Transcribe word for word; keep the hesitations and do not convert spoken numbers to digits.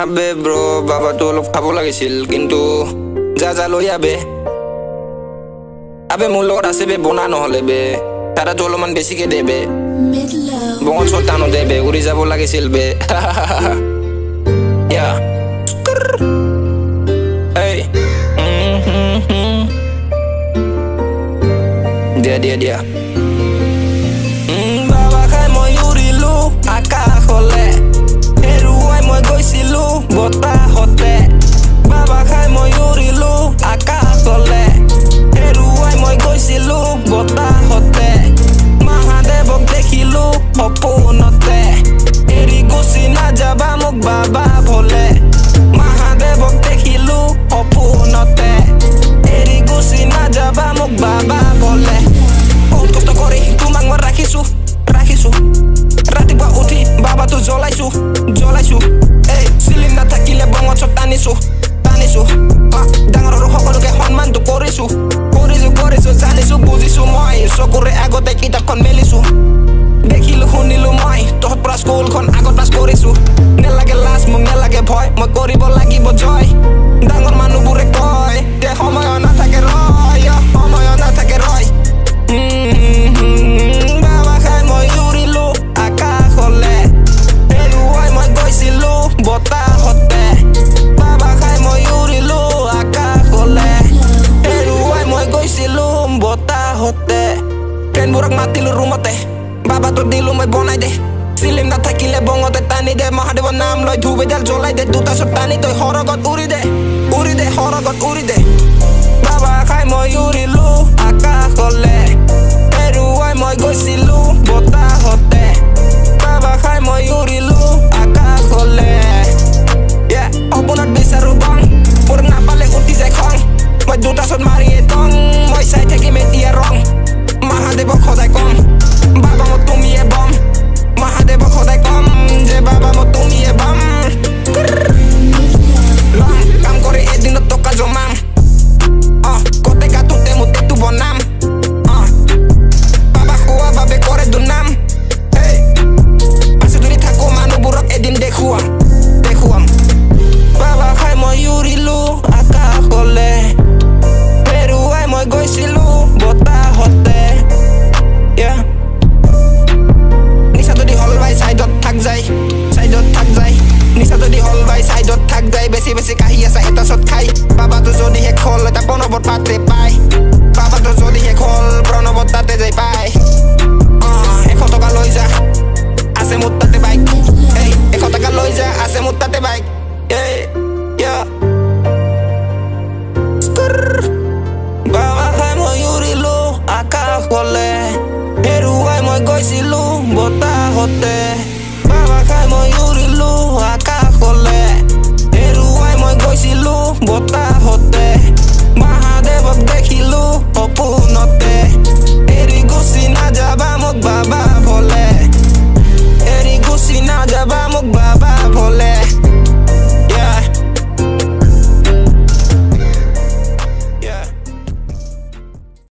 আবে ব্ৰ বাবাটো অলপ খাব লাগিছিল কিন্তু যা যা লৈ আবে আবে মোৰ লগত আছে বে বনা নহলে বে তাৰাটো অলপমান বেছিকে দে বে বঙত চলতানো দে বে উৰি যাব লাগিছিল বে ইয়া এই দিয়া দিয়া দিয়া বাবা খাই মই উৰিলো আকাশলে হেৰুৱাই মই গৈছিলো বতাহতে বাবা খাই মই উৰিলো আকাশলে হেৰুৱাই মই গৈছিলো বতাহতে মহাদেৱক দেখিলো সপোনতে এৰি গুচি নাযাবা মোক বাবা ভলে মহাদেৱক দেখিলো সপোনতে এৰি গুচি নাযাবা মোক বাবা ভলে বহুত কষ্ট কৰি তোমাক মই ৰাখিছো ৰাখিছো ৰাতিপুৱা উঠি বাবাটো জ্বলাইছো জ্বলাইছো এই চিলিম নাথাকিলে বঙত চব টানিছো টানিছো ডাঙৰ সৰু সকলোকে সন্মানটো কৰিছো কৰিছো কৰিছো জানিছো বুজিছো মই চকুৰে আগতে কিতাপখন মেলিছো দেখিলো শুনিলো মই তহঁত পৰা স্কুলখন আগত পাছ কৰিছো নেলাগে লাজ মোক নেলাগে ভয় মই কৰিব লাগিব জয় ডাঙৰ মানুহবোৰে কয় যে সময় নাথাকে ৰয় সময় নাথাকে ৰয় বাবা খাই মই উৰিলো আকাশলে হেৰুৱাই মই গৈছিলো বতাহতে বাবা খাই মই উৰিলো আকাশলে হেৰুৱাই মই গৈছিলো বতাহতে ট্ৰেইনবোৰক মাতিলো ৰুমতে বাবাটো দিলো মই বনাই দে চিলিম নাথাকিলে বঙতে টানি দে মহাদেৱৰ নাম লৈ ধূপ এডাল জ্বলাই দে দুটা চব টানি তই সৰগত উৰি দে উৰি দে সৰগত উৰি দে বাবা খাই মই উৰিলো আকাশলে হেৰুৱাই মই গৈছিলো বতাহতে বাবা খাই মই উৰিলো আকাশলে সপোনত বিচাৰো বং মোৰ নাপালে উঠি যায় খং মই দুটা চত মাৰিয়ে টং মই চাই থাকিম এতিয়া ৰং মহাদেৱক সদায় কম বাবা মই তুমিয়ে বম মহাদেৱক সদায় কম যে বাবা মই তুমিয়ে বম লম কাম কৰি এদিনত টকা জমাম অ কতে গাটোতে মোৰ টেটু বনাম অ বাবা খোৱা বাবে কৰে দুনাম এই পাছে যদি থাকো মানুহবোৰক এদিন দেখুৱাম দেখুৱাম বাবা খাই মই উৰিলো আকাশলে হেৰুৱাই মই গৈছিলো বতাহতে নিচা যদি হল ভাই চাইডত থাক যায় চাইডত থাক যায় নিচা যদি হল ভাই চাইডত থাক যায় বেছি বেছি কাহি আছে এটা চত খাই বাবাটো যদি শেষ হল এটা প্ৰণৱত পাতে পায় বাবাটো যদি শেষ হল প্ৰণৱত তাতে যাই পায় এশ টকা লৈ যা আছে মোৰ তাতে বাইক এই এশ টকা লৈ যা আছে মোৰ তাতে বাইক বাবা খাই মই উৰিলো আকাশলে হেৰুৱাই মই গৈছিলো বতাহতে বাবা খাই মই উৰিলো আকাশলে হেৰুৱাই মই গৈছিলো বতাহ